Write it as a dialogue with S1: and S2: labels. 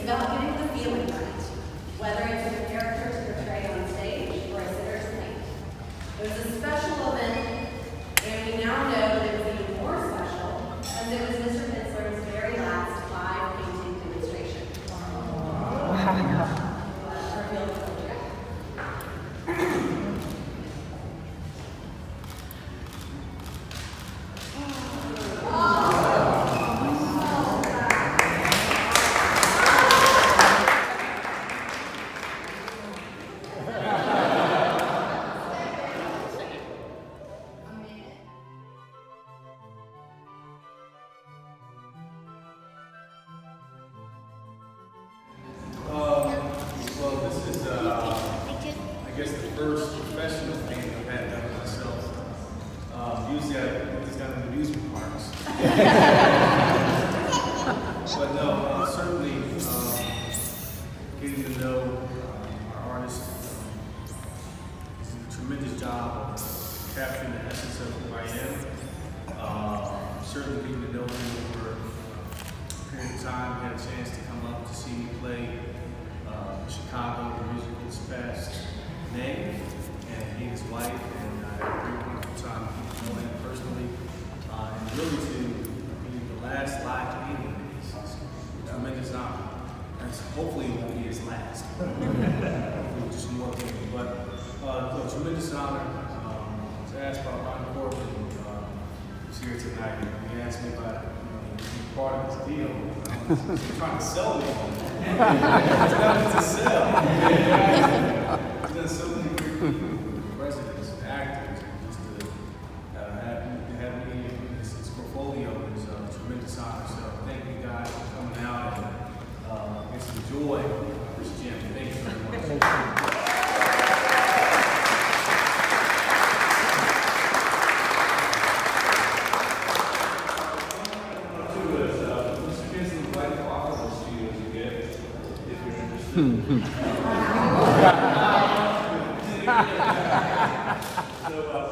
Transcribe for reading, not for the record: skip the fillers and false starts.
S1: about getting the feeling right, whether it's a character to portray on stage or a sitter tonight. It was a special event, and we now know that it was even more special as it was Mr. Kinsler's very last live painting demonstration. Wow.
S2: I guess the first professional thing I've had done myself. Usually I put this down in amusement parks. But no, certainly getting to know our artists is a tremendous job of capturing the essence of who I am. Certainly getting to know him over a period of time. Had a chance to come up to see me play Chicago, the musical this past May, and he and his wife, and I had a great wonderful time knowing him personally, and really to be the last live painting is a tremendous honor. And hopefully it won't be his last. Hopefully just more painting, but a tremendous honor. I was asked by Ron Corbin, who's here tonight, and he asked me about being part of this deal. He's trying to sell me. It's nothing to sell. He's done so many great people, presidents, actors, and just to have me in his portfolio is a tremendous honor. So thank you guys for coming out and enjoy this gym. Thank you very much. So